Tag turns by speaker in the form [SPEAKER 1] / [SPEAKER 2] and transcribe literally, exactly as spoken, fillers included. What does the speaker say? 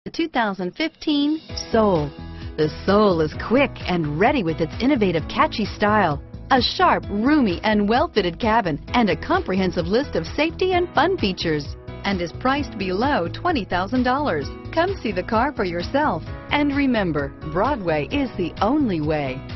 [SPEAKER 1] The two thousand fifteen Soul. The Soul is quick and ready with its innovative, catchy style, a sharp, roomy, and well-fitted cabin, and a comprehensive list of safety and fun features, and is priced below twenty thousand dollars. Come see the car for yourself. And remember, Broadway is the only way.